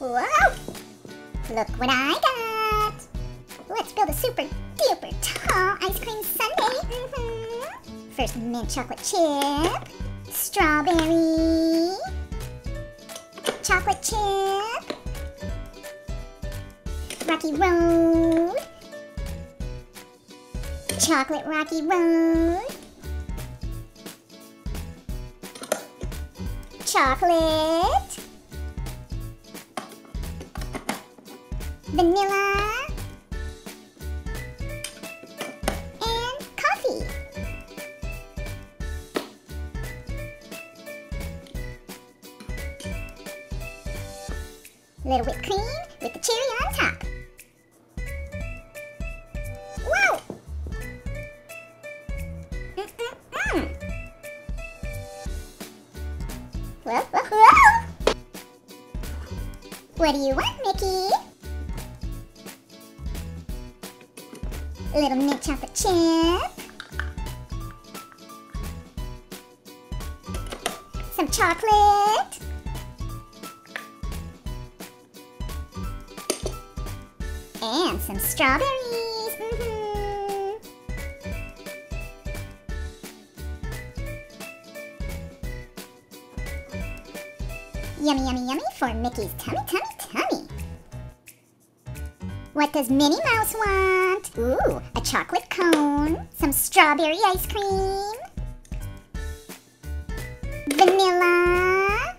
Whoa! Look what I got! Let's build a super duper tall ice cream sundae. First, mint chocolate chip, strawberry, chocolate chip, rocky road, chocolate rocky road, chocolate, vanilla, and coffee. Little whipped cream with the cherry on top. Whoa! Whoa, whoa, whoa! What do you want, Mickey? Little mint chocolate chip. Some chocolate. And some strawberries. Yummy, yummy, yummy for Mickey's tummy, tummy, tummy. What does Minnie Mouse want? Ooh, a chocolate cone, some strawberry ice cream, vanilla,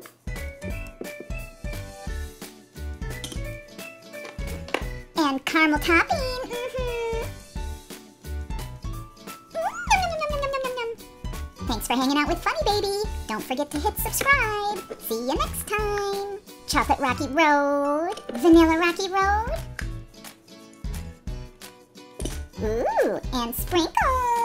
and caramel topping. Thanks for hanging out with Funny Baby. Don't forget to hit subscribe. See you next time. Chocolate Rocky Road, Vanilla Rocky Road. Ooh, and sprinkles.